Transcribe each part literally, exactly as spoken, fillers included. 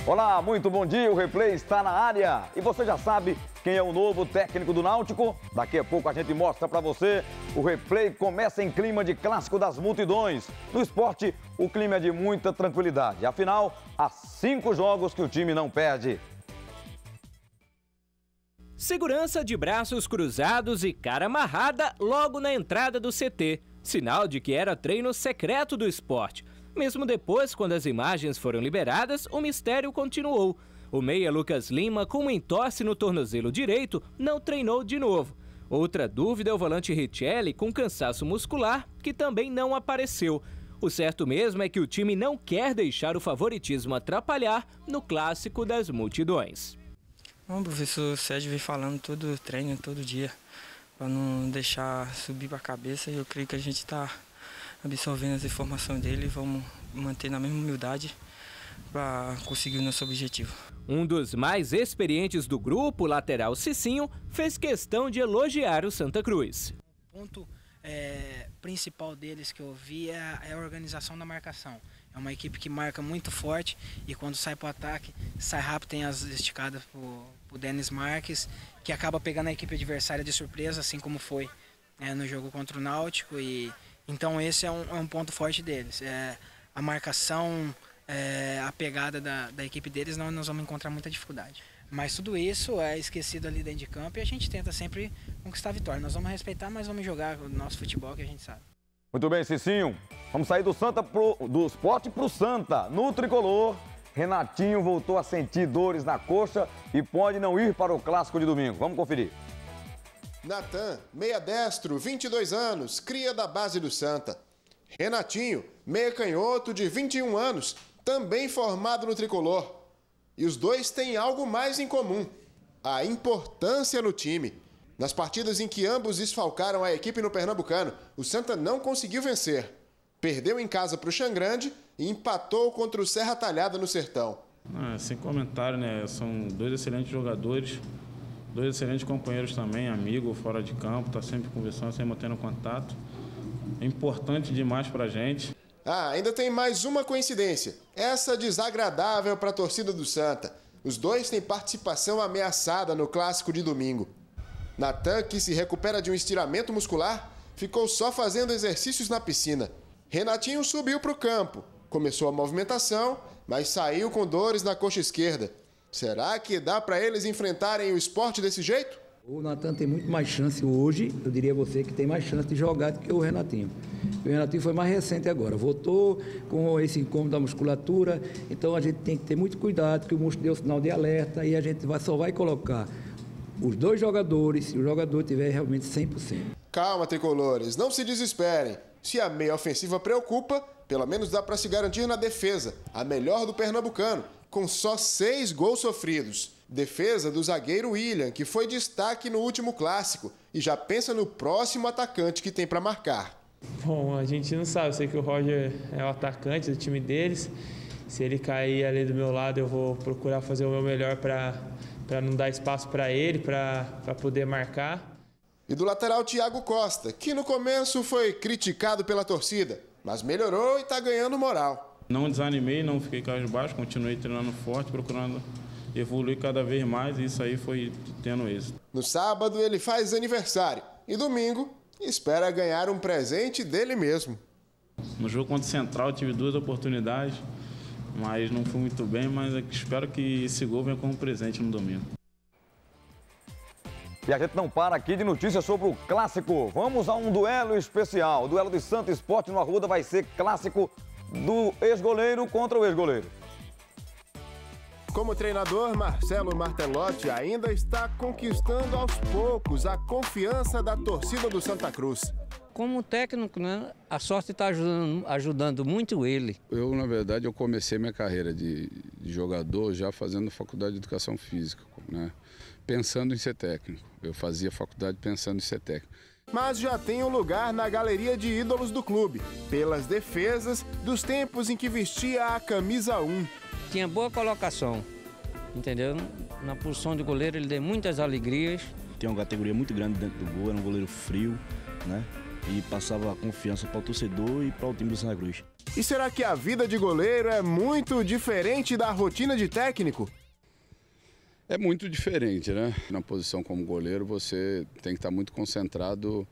Olá, muito bom dia, o Replay está na área. E você já sabe quem é o novo técnico do Náutico? Daqui a pouco a gente mostra para você. O Replay começa em clima de clássico das multidões. No esporte, o clima é de muita tranquilidade. Afinal, há cinco jogos que o time não perde. Segurança de braços cruzados e cara amarrada logo na entrada do C T. Sinal de que era treino secreto do esporte. Mesmo depois, quando as imagens foram liberadas, o mistério continuou. O meia Lucas Lima, com um entorse no tornozelo direito, não treinou de novo. Outra dúvida é o volante Richelli, com cansaço muscular, que também não apareceu. O certo mesmo é que o time não quer deixar o favoritismo atrapalhar no clássico das multidões. O professor Sérgio vem falando todo treino, todo dia, para não deixar subir para a cabeça, e eu creio que a gente está absorvendo as informações dele e vamos manter na mesma humildade para conseguir o nosso objetivo. Um dos mais experientes do grupo, o lateral Cicinho, fez questão de elogiar o Santa Cruz. O ponto é, principal deles que eu vi é, é a organização da marcação. É uma equipe que marca muito forte e quando sai para o ataque, sai rápido, tem as esticadas para o Denis Marques, que acaba pegando a equipe adversária de surpresa, assim como foi é, no jogo contra o Náutico. E então esse é um, é um ponto forte deles. É, a marcação, é, a pegada da, da equipe deles, não, nós vamos encontrar muita dificuldade. Mas tudo isso é esquecido ali dentro de campo e a gente tenta sempre conquistar a vitória. Nós vamos respeitar, mas vamos jogar o nosso futebol que a gente sabe. Muito bem, Cicinho. Vamos sair do Santa pro, do esporte para o Santa. No tricolor, Renatinho voltou a sentir dores na coxa e pode não ir para o clássico de domingo. Vamos conferir. Natan, meia destro, vinte e dois anos, cria da base do Santa. Renatinho, meia canhoto de vinte e um anos, também formado no tricolor. E os dois têm algo mais em comum: a importância no time. Nas partidas em que ambos desfalcaram a equipe no Pernambucano, o Santa não conseguiu vencer. Perdeu em casa para o Xangrande e empatou contra o Serra Talhada no Sertão. Ah, sem comentário, né? São dois excelentes jogadores. Dois excelentes companheiros também, amigo, fora de campo, tá sempre conversando, sempre mantendo contato. É importante demais pra gente. Ah, ainda tem mais uma coincidência. Essa desagradável para a torcida do Santa. Os dois têm participação ameaçada no clássico de domingo. Natan, que se recupera de um estiramento muscular, ficou só fazendo exercícios na piscina. Renatinho subiu para o campo, começou a movimentação, mas saiu com dores na coxa esquerda. Será que dá para eles enfrentarem o esporte desse jeito? O Natan tem muito mais chance hoje, eu diria a você que tem mais chance de jogar do que o Renatinho. O Renatinho foi mais recente agora, voltou com esse incômodo da musculatura, então a gente tem que ter muito cuidado, que o músculo deu sinal de alerta e a gente vai, só vai colocar os dois jogadores se o jogador tiver realmente cem por cento. Calma, tricolores, não se desesperem. Se a meia ofensiva preocupa, pelo menos dá para se garantir na defesa, a melhor do Pernambucano, com só seis gols sofridos. Defesa do zagueiro William, que foi destaque no último clássico e já pensa no próximo atacante que tem para marcar. Bom, a gente não sabe, eu sei que o Roger é o atacante do time deles. Se ele cair ali do meu lado, eu vou procurar fazer o meu melhor para para não dar espaço para ele, para poder marcar. E do lateral Thiago Costa, que no começo foi criticado pela torcida, mas melhorou e está ganhando moral. Não desanimei, não fiquei cabisbaixo, continuei treinando forte, procurando evoluir cada vez mais e isso aí foi tendo êxito. No sábado ele faz aniversário e domingo espera ganhar um presente dele mesmo. No jogo contra o Central eu tive duas oportunidades, mas não fui muito bem, mas espero que esse gol venha como presente no domingo. E a gente não para aqui de notícias sobre o clássico. Vamos a um duelo especial. O duelo de Santa Esporte no Arruda vai ser clássico do ex-goleiro contra o ex-goleiro. Como treinador, Marcelo Martelotti ainda está conquistando aos poucos a confiança da torcida do Santa Cruz. Como técnico, né, a sorte está ajudando, ajudando muito ele. Eu, na verdade, eu comecei minha carreira de, de jogador já fazendo faculdade de educação física, né, pensando em ser técnico. Eu fazia faculdade pensando em ser técnico. Mas já tem um lugar na galeria de ídolos do clube, pelas defesas dos tempos em que vestia a camisa um. Tinha boa colocação, entendeu? Na posição de goleiro ele deu muitas alegrias. Tem uma categoria muito grande dentro do gol, era um goleiro frio, né? e passava confiança para o torcedor e para o time do Santa Cruz. E será que a vida de goleiro é muito diferente da rotina de técnico? É muito diferente, né? Na posição como goleiro, você tem que estar muito concentrado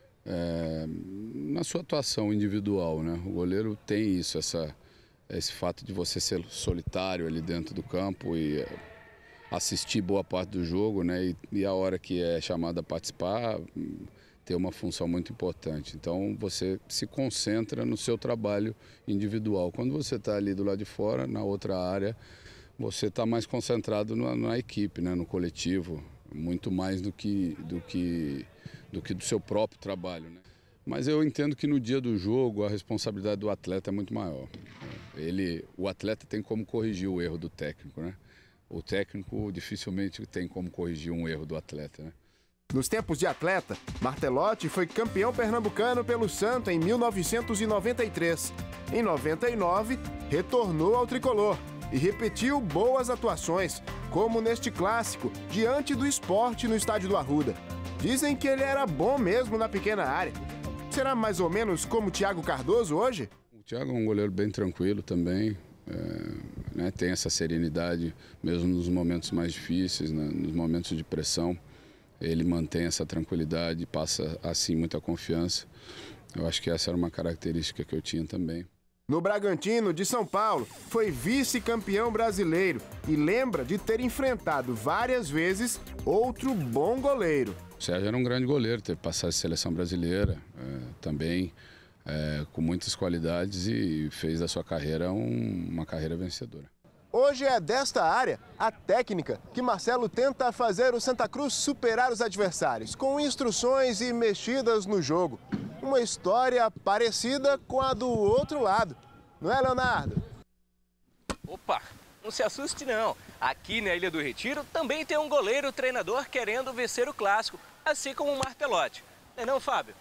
é, na sua atuação individual, né? O goleiro tem isso, essa, esse fato de você ser solitário ali dentro do campo e assistir boa parte do jogo, né? E, e a hora que é chamado a participar, ter uma função muito importante. Então, você se concentra no seu trabalho individual. Quando você está ali do lado de fora, na outra área, você está mais concentrado na, na equipe, né? No coletivo, muito mais do que, do que, do que do seu próprio trabalho, né? Mas eu entendo que no dia do jogo, a responsabilidade do atleta é muito maior. Ele, o atleta tem como corrigir o erro do técnico, né? O técnico dificilmente tem como corrigir um erro do atleta, né? Nos tempos de atleta, Martelotti foi campeão pernambucano pelo Santa em mil novecentos e noventa e três. Em noventa e nove, retornou ao tricolor e repetiu boas atuações, como neste clássico, diante do Sport no estádio do Arruda. Dizem que ele era bom mesmo na pequena área. Será mais ou menos como o Thiago Cardoso hoje? O Thiago é um goleiro bem tranquilo também, é, né, tem essa serenidade, mesmo nos momentos mais difíceis, né, nos momentos de pressão. Ele mantém essa tranquilidade, passa assim muita confiança. Eu acho que essa era uma característica que eu tinha também. No Bragantino de São Paulo, foi vice-campeão brasileiro e lembra de ter enfrentado várias vezes outro bom goleiro. O Sérgio era um grande goleiro, teve passagem de seleção brasileira, é, também é, com muitas qualidades e fez da sua carreira um, uma carreira vencedora. Hoje é desta área a técnica que Marcelo tenta fazer o Santa Cruz superar os adversários, com instruções e mexidas no jogo. Uma história parecida com a do outro lado, não é, Leonardo? Opa, não se assuste não. Aqui na Ilha do Retiro também tem um goleiro treinador querendo vencer o clássico, assim como o Martelotti. Não é não, Fábio?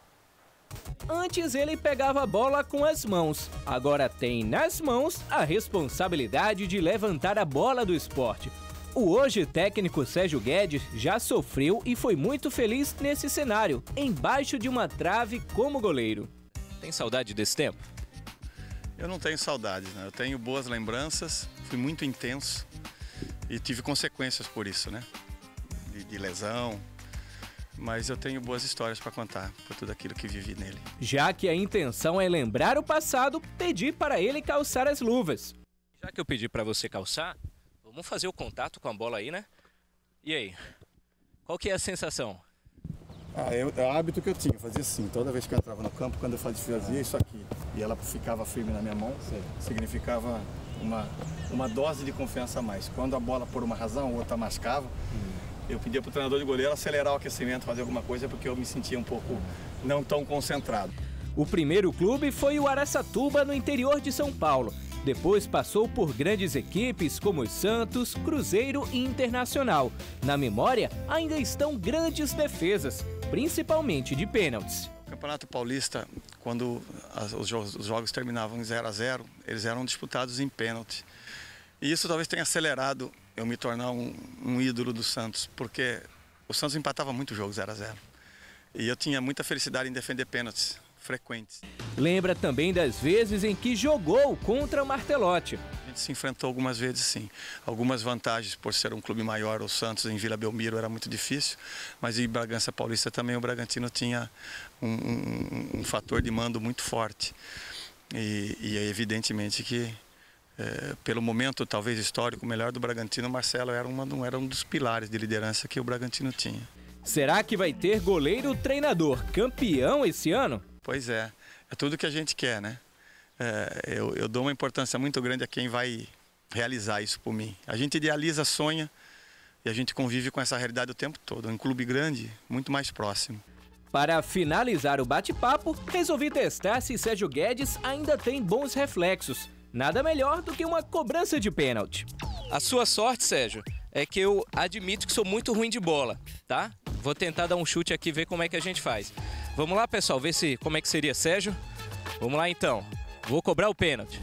Antes ele pegava a bola com as mãos, agora tem nas mãos a responsabilidade de levantar a bola do esporte. O hoje técnico Sérgio Guedes já sofreu e foi muito feliz nesse cenário, embaixo de uma trave como goleiro. Tem saudade desse tempo? Eu não tenho saudade, né? Eu tenho boas lembranças, fui muito intenso e tive consequências por isso, né? De, de lesão. Mas eu tenho boas histórias para contar por tudo aquilo que vivi nele. Já que a intenção é lembrar o passado, pedi para ele calçar as luvas. Já que eu pedi para você calçar, vamos fazer o contato com a bola aí, né? E aí, qual que é a sensação? Ah, eu, é o hábito que eu tinha, eu fazia assim, toda vez que eu entrava no campo, quando eu fazia isso aqui, e ela ficava firme na minha mão, significava uma, uma dose de confiança a mais. Quando a bola, por uma razão ou outra, mascava, hum. eu pedia para o treinador de goleiro acelerar o aquecimento, fazer alguma coisa, porque eu me sentia um pouco não tão concentrado. O primeiro clube foi o Araçatuba, no interior de São Paulo. Depois passou por grandes equipes como Santos, Cruzeiro e Internacional. Na memória ainda estão grandes defesas, principalmente de pênaltis. O Campeonato Paulista, quando as, os, jogos, os jogos terminavam em zero a zero, eles eram disputados em pênalti. E isso talvez tenha acelerado eu me tornar um, um ídolo do Santos, porque o Santos empatava muito o jogo zero a zero. E eu tinha muita felicidade em defender pênaltis frequentes. Lembra também das vezes em que jogou contra o Martelotti. A gente se enfrentou algumas vezes, sim. Algumas vantagens por ser um clube maior, o Santos em Vila Belmiro era muito difícil, mas em Bragança Paulista também o Bragantino tinha um, um, um fator de mando muito forte. E, e é evidentemente que É, pelo momento, talvez histórico, melhor do Bragantino, o Marcelo era, uma, era um dos pilares de liderança que o Bragantino tinha. Será que vai ter goleiro treinador campeão esse ano? Pois é, é tudo que a gente quer, né? É, eu, eu dou uma importância muito grande a quem vai realizar isso por mim. A gente idealiza, sonha e a gente convive com essa realidade o tempo todo. Um clube grande, muito mais próximo. Para finalizar o bate-papo, resolvi testar se Sérgio Guedes ainda tem bons reflexos. Nada melhor do que uma cobrança de pênalti. A sua sorte, Sérgio, é que eu admito que sou muito ruim de bola, tá? Vou tentar dar um chute aqui e ver como é que a gente faz. Vamos lá, pessoal, ver se como é que seria, Sérgio? Vamos lá, então. Vou cobrar o pênalti.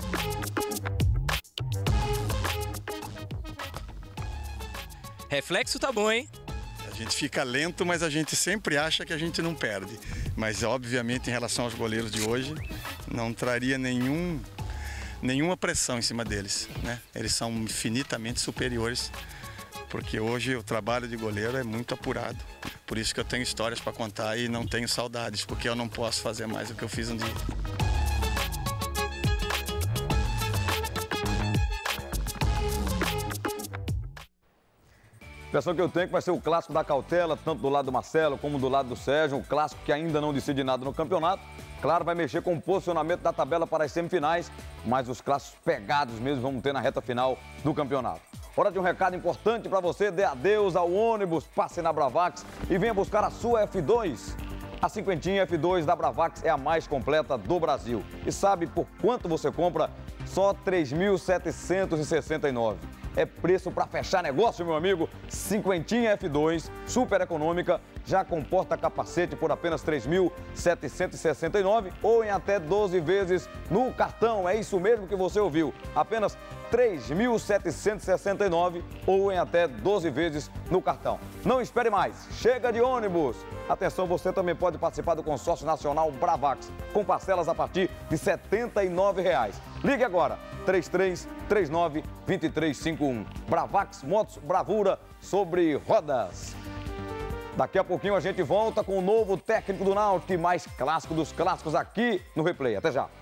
Reflexo tá bom, hein? gente fica lento, mas a gente sempre acha que a gente não perde. Mas, obviamente, em relação aos goleiros de hoje, não traria nenhum, nenhuma pressão em cima deles, né? Eles são infinitamente superiores, porque hoje o trabalho de goleiro é muito apurado. Por isso que eu tenho histórias para contar e não tenho saudades, porque eu não posso fazer mais do que eu fiz um dia. A impressão que eu tenho é que vai ser o clássico da cautela, tanto do lado do Marcelo como do lado do Sérgio, um clássico que ainda não decide nada no campeonato. Claro, vai mexer com o posicionamento da tabela para as semifinais, mas os clássicos pegados mesmo vamos ter na reta final do campeonato. Hora de um recado importante para você, dê adeus ao ônibus, passe na Bravax e venha buscar a sua F dois. A cinquentinha F dois da Bravax é a mais completa do Brasil. E sabe por quanto você compra? Só três mil setecentos e sessenta e nove reais. É preço para fechar negócio, meu amigo. Cinquentinha F dois, super econômica, já com porta-capacete por apenas três mil setecentos e sessenta e nove reais ou em até doze vezes no cartão. É isso mesmo que você ouviu. Apenas três mil setecentos e sessenta e nove reais ou em até doze vezes no cartão. Não espere mais. Chega de ônibus. Atenção, você também pode participar do consórcio nacional Bravax, com parcelas a partir de setenta e nove reais. Ligue agora, três três três nove, dois três cinco um. Bravax Motos Bravura sobre rodas. Daqui a pouquinho a gente volta com o novo técnico do Náutico e mais clássico dos clássicos aqui no Replay. Até já.